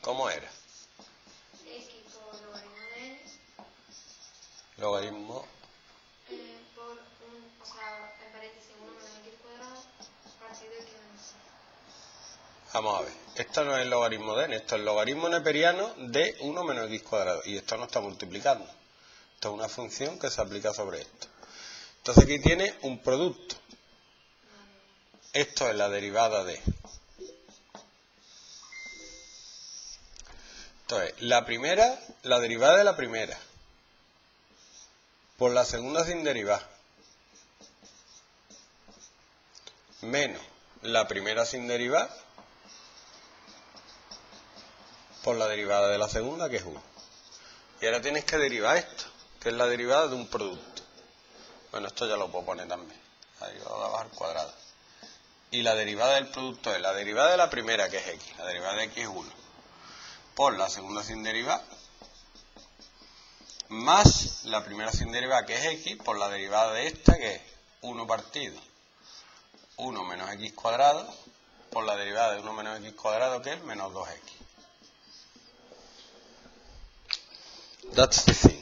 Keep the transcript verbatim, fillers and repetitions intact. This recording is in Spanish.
¿Cómo era? X por logaritmo de n. Logaritmo. Eh, por un, o sea, en paréntesis uno menos x cuadrado partido de x menos c. Vamos a ver. Esto no es el logaritmo de n, esto es el logaritmo neperiano de uno menos x cuadrado. Y esto no está multiplicando. Esto es una función que se aplica sobre esto. Entonces aquí tiene un producto. Esto es la derivada de. Entonces, la primera, la derivada de la primera, por la segunda sin derivar, menos la primera sin derivar, por la derivada de la segunda, que es uno. Y ahora tienes que derivar esto, que es la derivada de un producto. Bueno, esto ya lo puedo poner también. La derivada de abajo al cuadrado. Y la derivada del producto es la derivada de la primera, que es x. La derivada de x es uno. Por la segunda sin derivar, más la primera sin derivar, que es x, por la derivada de esta, que es uno partido uno menos x cuadrado, por la derivada de uno menos x cuadrado, que es menos dos x. That's the thing.